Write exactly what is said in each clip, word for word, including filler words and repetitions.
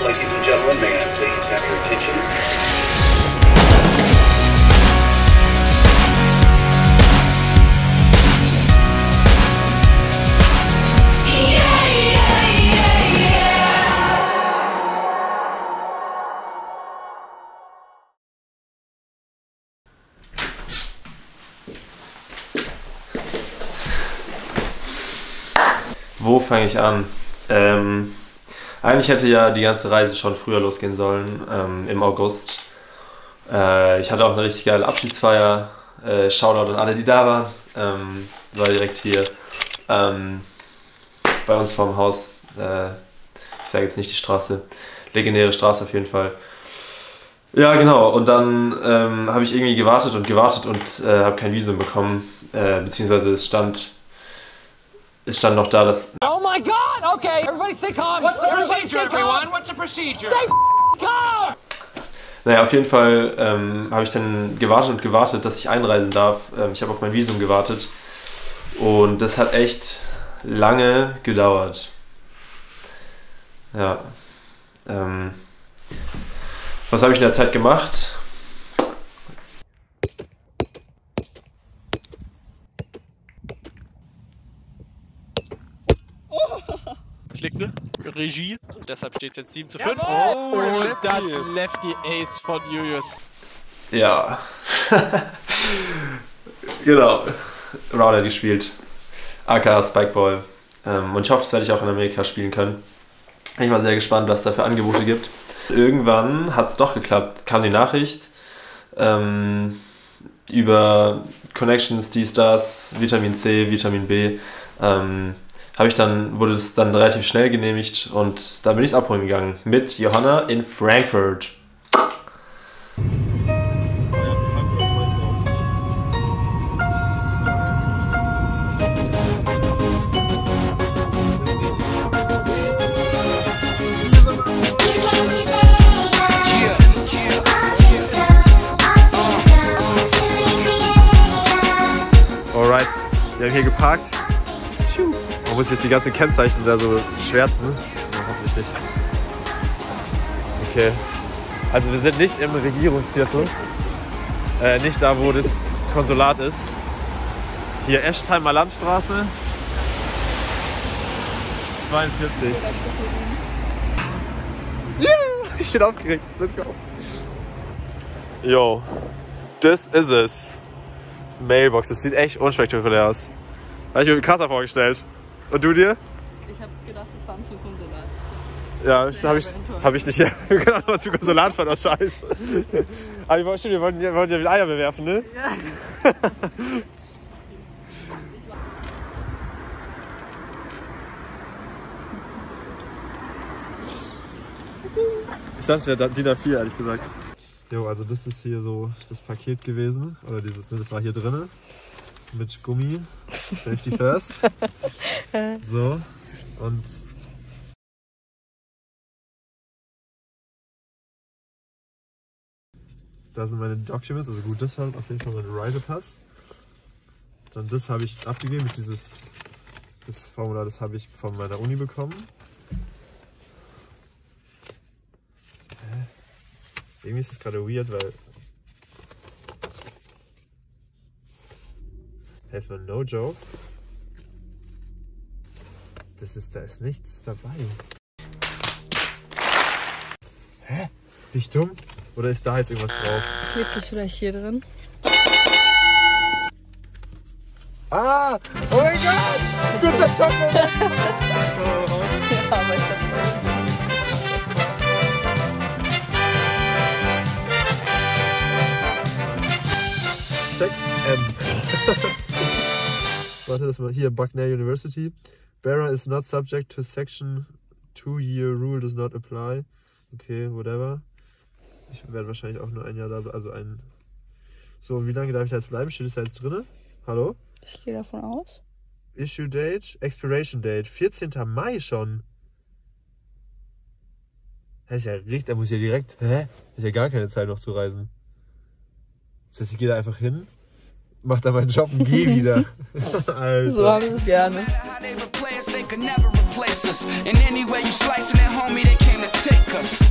Ladies and gentlemen, may I please have your attention? Wo fange ich an? Ähm, eigentlich hätte ja die ganze Reise schon früher losgehen sollen, ähm, im August. Äh, ich hatte auch eine richtig geile Abschiedsfeier. Äh, Shoutout an alle, die da waren. Ähm, war direkt hier ähm, bei uns vorm Haus. Äh, ich sage jetzt nicht die Straße. Legendäre Straße auf jeden Fall. Ja, genau. Und dann ähm, habe ich irgendwie gewartet und gewartet und äh, habe kein Visum bekommen. Äh, beziehungsweise es stand... Es stand noch da, dass... Oh my God! Okay, everybody stay calm. What's the procedure, everyone? What's the procedure? Stay calm! Naja, auf jeden Fall ähm, habe ich dann gewartet und gewartet, dass ich einreisen darf. Ähm, ich habe auf mein Visum gewartet. Und das hat echt lange gedauert. Ja. Ähm, was habe ich in der Zeit gemacht? Klickte, Regie, deshalb steht es jetzt sieben zu fünf. Oh, und das Lefty Ace von Julius. Ja. Genau. Router gespielt. A K A Spikeball. Ähm, und ich hoffe, das werde ich auch in Amerika spielen können. Bin ich mal sehr gespannt, was es da für Angebote gibt. Irgendwann hat es doch geklappt. Kam die Nachricht ähm, über Connections, dies, das, Vitamin C, Vitamin B. Ähm, habe ich dann, wurde es dann relativ schnell genehmigt und dann bin ich es abholen gegangen mit Johanna in Frankfurt. Alright, wir haben hier geparkt. Man muss jetzt die ganzen Kennzeichen da so schwärzen. Ja, hoffentlich nicht. Okay. Also wir sind nicht im Regierungsviertel. Äh, nicht da, wo das Konsulat ist. Hier Eschsheimer Landstraße. zweiundvierzig. Yeah, ich bin aufgeregt. Let's go. Yo, das ist es. Mailbox, das sieht echt unspektakulär aus. Habe ich mir krasser vorgestellt. Und du dir? Ich habe gedacht, wir fahren zum Konsulat. Ja, habe ich, hab ich nicht. Ja, wir können auch mal zum Konsulat fahren, aus Scheiß. Aber wir, stimmt, wir wollten, wir wollten ja mit Eier bewerfen, ne? Ja. Ist das ja D I N A vier, ehrlich gesagt. Jo, also das ist hier so das Paket gewesen. Oder dieses, ne, das war hier drin. Mit Gummi. Safety first. So. Und da sind meine Documents, also gut, das halt auf jeden Fall mein Reisepass. Dann das habe ich abgegeben, dieses das Formular, das habe ich von meiner Uni bekommen. Hä? Irgendwie ist es gerade weird, weil jetzt mal no joke. Das ist, da ist nichts dabei. Hä? Bin ich dumm? Oder ist da jetzt irgendwas drauf? Klebt das vielleicht hier drin? Ah! Oh mein Gott! Kurzer Schock! Ja, aber ich hab sechs M. Warte, das mal hier. Bucknell University. Bearer is not subject to section two year rule does not apply. Okay, whatever. Ich werde wahrscheinlich auch nur ein Jahr da, also ein... So, wie lange darf ich da jetzt bleiben? Steht es da jetzt drin? Hallo? Ich gehe davon aus. Issue Date, Expiration Date, vierzehnter Mai schon. Das ist ja richtig, da muss ich ja direkt... Hä? Ich habe ja gar keine Zeit noch zu reisen. Das heißt, ich gehe da einfach hin, mach da meinen Job und gehe wieder. Alter. So haben wir es gerne. They can never replace us. And anyway you slicing it, homie, they came to take us.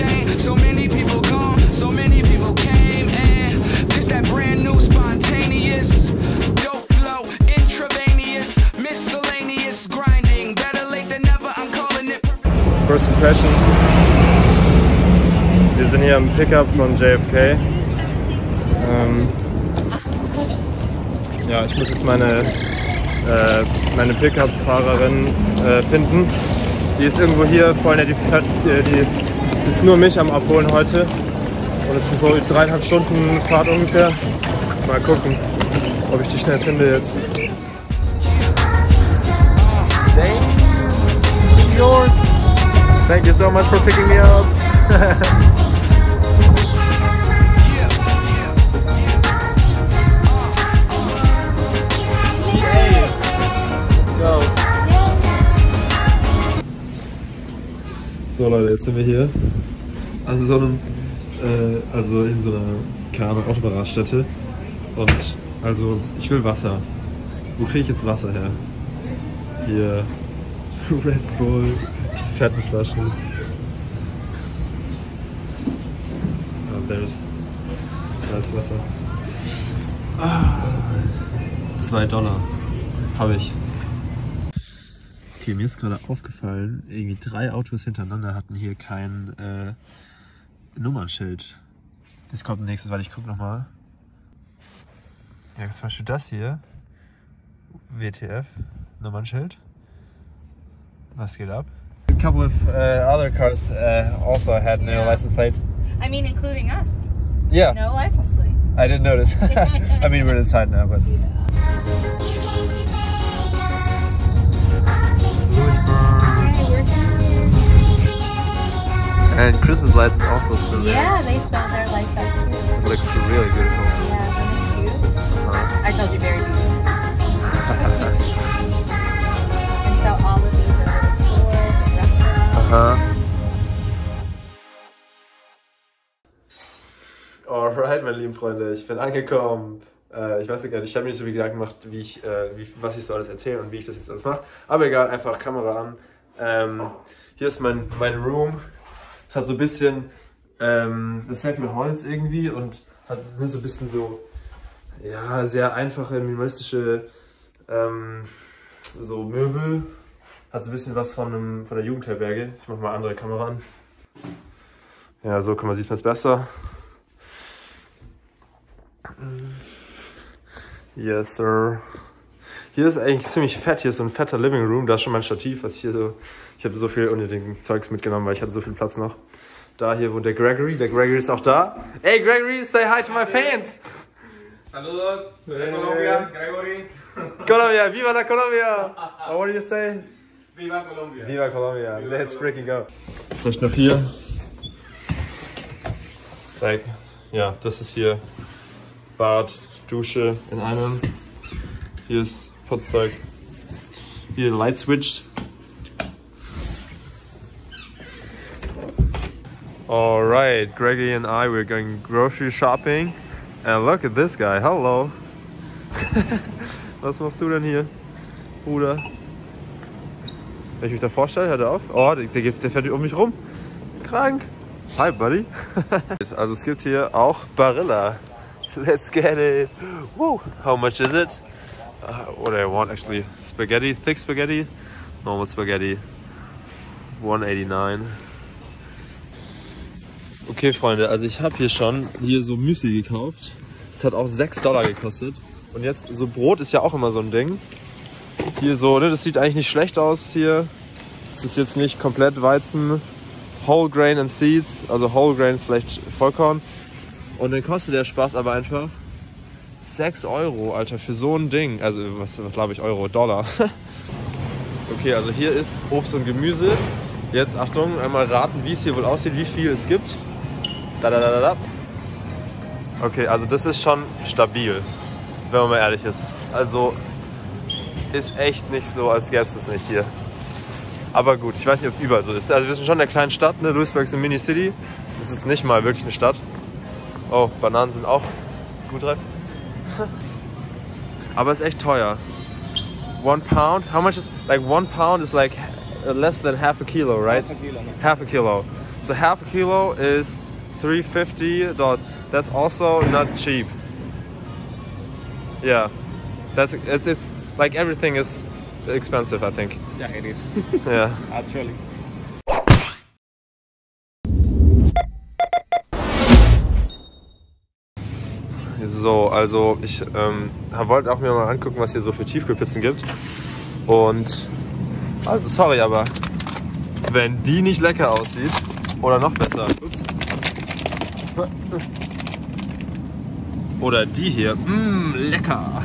pain. So many people gone, so many people came, and this that brand new spontaneous dope flow, intravenous, miscellaneous grinding. Better late than never, I'm calling it. First impression. Wir sind hier am Pickup von J F K. Ähm, ja, ich muss jetzt meine, äh, meine Pickup-Fahrerin äh, finden. Die ist irgendwo hier, voll nett, die, die, die ist nur mich am Abholen heute. Und es ist so dreieinhalb Stunden Fahrt ungefähr. Mal gucken, ob ich die schnell finde jetzt. Thank you so much for picking me up. So Leute, jetzt sind wir hier an so einem, äh, also in so einer, keine Ahnung, Autobahnraststätte. Und also, ich will Wasser. Wo kriege ich jetzt Wasser her? Hier, Red Bull, die fetten Flaschen. Ah, there is, da ist Wasser. Ah, zwei Dollar habe ich. Okay, mir ist gerade aufgefallen, irgendwie drei Autos hintereinander hatten hier kein äh, Nummernschild. Das kommt nächstes, weil ich gucke nochmal. Ja, zum Beispiel das hier. W T F, Nummernschild. Was geht ab? A couple of uh, other cars uh, also had no Yeah. license plate. I mean, including us. Yeah, No license plate. I didn't notice. I mean, we're inside now, but... And Christmas lights is also still there. Yeah, they sell their lights out too. It looks really beautiful. Yeah, isn't it cute? Uh-huh. I told you very beautiful. And so all of these are little stores and restaurants. Uh-huh. Alright, meine lieben Freunde, ich bin angekommen. Äh, ich weiß nicht, ich habe mir nicht so viel Gedanken gemacht, wie ich, äh, wie, was ich so alles erzähle und wie ich das jetzt alles mache. Aber egal, einfach Kamera an. Ähm, hier ist mein, mein Room. Es hat so ein bisschen, ähm, das ist sehr viel Holz irgendwie und hat so ein bisschen so, ja, sehr einfache, minimalistische ähm, so Möbel. Hat so ein bisschen was von, einem, von der Jugendherberge. Ich mache mal andere Kamera an. Ja, so kann man, sieht man es besser. Yes, sir. Hier ist eigentlich ziemlich fett. Hier ist so ein fetter Living Room. Da ist schon mein Stativ, was ich hier so... Ich habe so viel unnötigen Zeugs mitgenommen, weil ich hatte so viel Platz noch. Da hier wohnt der Gregory. Der Gregory ist auch da. Hey Gregory, say hi to my fans! Saludos, soy de Colombia, Gregory. Colombia, viva la Colombia! Oh, what do you say? Viva Colombia. Viva Colombia, let's freaking go. Vielleicht noch hier. Like, ja, das ist hier Bad, Dusche in einem. Hier ist Putzzeug. Hier Light Switch. Alright, Gregory and I, we're going grocery shopping. And look at this guy, hello. Was machst du denn hier, Bruder? Wenn ich mich da vorstelle, hört er auf. Oh, der, der, der fährt um mich rum. Krank. Hi, buddy. Also es gibt hier auch Barilla. Let's get it. Woo. How much is it? Uh, what do I want actually? Spaghetti, thick spaghetti, normal spaghetti. one eighty-nine. Okay, Freunde, also ich habe hier schon hier so Müsli gekauft. Das hat auch sechs Dollar gekostet. Und jetzt, so Brot ist ja auch immer so ein Ding. Hier so, ne, das sieht eigentlich nicht schlecht aus hier. Das ist jetzt nicht komplett Weizen. Whole Grain and Seeds, also Whole Grain ist vielleicht Vollkorn. Und dann kostet der Spaß aber einfach sechs Euro, Alter, für so ein Ding. Also, was, was glaube ich, Euro, Dollar. Okay, also hier ist Obst und Gemüse. Jetzt, Achtung, einmal raten, wie es hier wohl aussieht, wie viel es gibt. Da, da, da, da, da. Okay, also das ist schon stabil, wenn man mal ehrlich ist. Also ist echt nicht so, als gäbe es das nicht hier. Aber gut, ich weiß nicht, ob es überall so ist. Also wir sind schon in der kleinen Stadt, ne? Louisburg ist eine Mini-City. Das ist nicht mal wirklich eine Stadt. Oh, Bananen sind auch gut reif. Aber es ist echt teuer. One pound? How much is... Like one pound is like less than half a kilo, right? Half a kilo. Half a kilo. So half a kilo is three fifty dollars. That's also not cheap. Yeah, that's it's it's like everything is expensive, I think. Yeah, it is. Yeah. Actually. So, also ich ähm, wollte auch mir mal angucken, was hier so für Tiefkühlpizzen gibt. Und also sorry, aber wenn die nicht lecker aussieht oder noch besser. Ups. Oder die hier, mmm, lecker.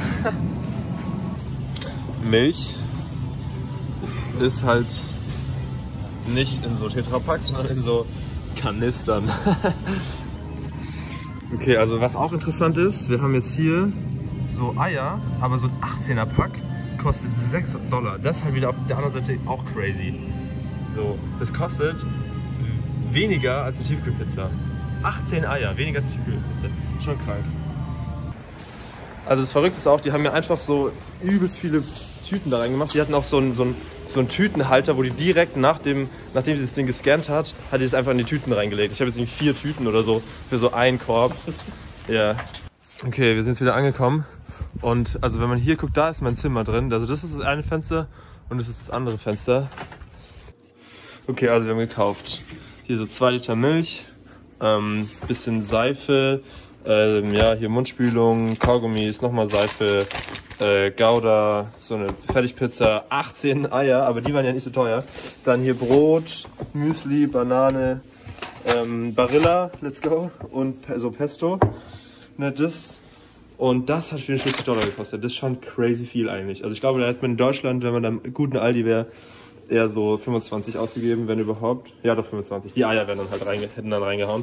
Milch ist halt nicht in so Tetrapacks, sondern in so Kanistern. Okay, also was auch interessant ist, wir haben jetzt hier so Eier, aber so ein achtzehner Pack kostet sechs Dollar. Das ist halt wieder auf der anderen Seite auch crazy. So, das kostet weniger als eine Tiefkühlpizza. achtzehn Eier, weniger als eine Tiefkühlpizza. Schon krank. Also das Verrückte ist auch, die haben mir einfach so übelst viele Tüten da reingemacht. Die hatten auch so einen, so einen, so einen Tütenhalter, wo die direkt nach dem, nachdem sie das Ding gescannt hat, hat die es einfach in die Tüten reingelegt. Ich habe jetzt irgendwie vier Tüten oder so für so einen Korb. Ja. Okay, wir sind jetzt wieder angekommen. Und also wenn man hier guckt, da ist mein Zimmer drin. Also das ist das eine Fenster und das ist das andere Fenster. Okay, also wir haben gekauft hier so zwei Liter Milch, ähm, bisschen Seife, ähm, ja hier Mundspülung, Kaugummis, nochmal Seife, äh, Gouda, so eine Fertigpizza, achtzehn Eier, aber die waren ja nicht so teuer. Dann hier Brot, Müsli, Banane, ähm, Barilla, let's go, und so Pesto. Ne, das und das hat vierundvierzig Dollar gekostet. Das ist schon crazy viel eigentlich. Also ich glaube, da hätte man in Deutschland, wenn man dann guten Aldi wäre, eher so fünfundzwanzig ausgegeben, wenn überhaupt. Ja, doch fünfundzwanzig. Die Eier werden dann halt reinge hätten dann reingehauen.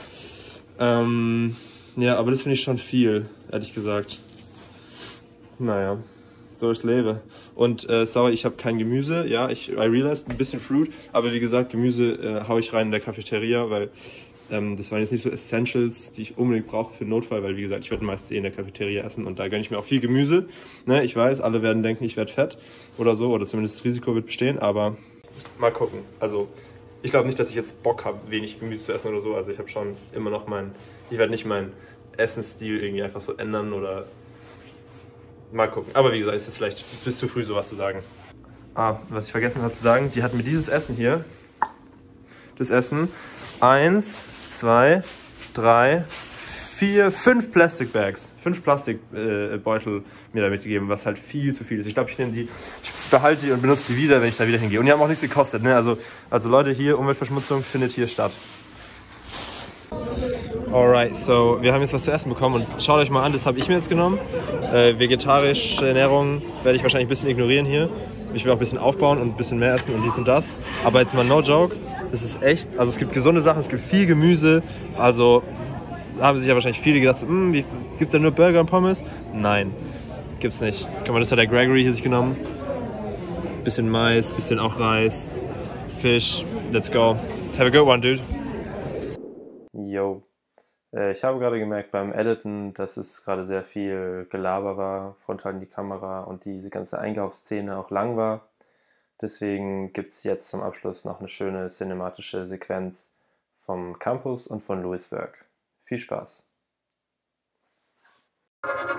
Ähm, ja, aber das finde ich schon viel, ehrlich gesagt. Naja, so ich lebe. Und äh, sorry, ich habe kein Gemüse. Ja, ich I realized ein bisschen Fruit, aber wie gesagt, Gemüse äh, haue ich rein in der Cafeteria, weil ähm, das waren jetzt nicht so Essentials, die ich unbedingt brauche für Notfall, weil wie gesagt, ich werde meistens eh in der Cafeteria essen und da gönne ich mir auch viel Gemüse. Ne, ich weiß, alle werden denken, ich werde fett oder so, oder zumindest das Risiko wird bestehen, aber mal gucken. Also ich glaube nicht, dass ich jetzt Bock habe, wenig Gemüse zu essen oder so. Also ich habe schon immer noch mein, ich werde nicht meinen Essensstil irgendwie einfach so ändern oder mal gucken. Aber wie gesagt, ist es vielleicht bis zu früh sowas zu sagen. Ah, was ich vergessen habe zu sagen, die hatten mir dieses Essen hier, das Essen, eins, zwei, drei, vier, fünf Plastic Bags, fünf Plastikbeutel äh, mir damit gegeben, was halt viel zu viel ist. Ich glaube, ich nehme die, ich behalte die und benutze die wieder, wenn ich da wieder hingehe. Und die haben auch nichts gekostet, ne? Also, also Leute, hier, Umweltverschmutzung findet hier statt. Alright, so wir haben jetzt was zu essen bekommen und schaut euch mal an, das habe ich mir jetzt genommen. Äh, vegetarische Ernährung werde ich wahrscheinlich ein bisschen ignorieren hier. Ich will auch ein bisschen aufbauen und ein bisschen mehr essen und dies und das. Aber jetzt mal no joke, das ist echt, also es gibt gesunde Sachen, es gibt viel Gemüse. Also haben sich ja wahrscheinlich viele gedacht, so, hm, gibt es da nur Burger und Pommes? Nein, gibt's nicht. Guck mal, das hat der Gregory hier sich genommen. Bisschen Mais, bisschen auch Reis, Fisch, let's go. Have a good one, dude. Yo. Ich habe gerade gemerkt beim Editen, dass es gerade sehr viel Gelaber war, frontal in die Kamera und diese ganze Einkaufsszene auch lang war. Deswegen gibt es jetzt zum Abschluss noch eine schöne cinematische Sequenz vom Campus und von Louisburg. Viel Spaß!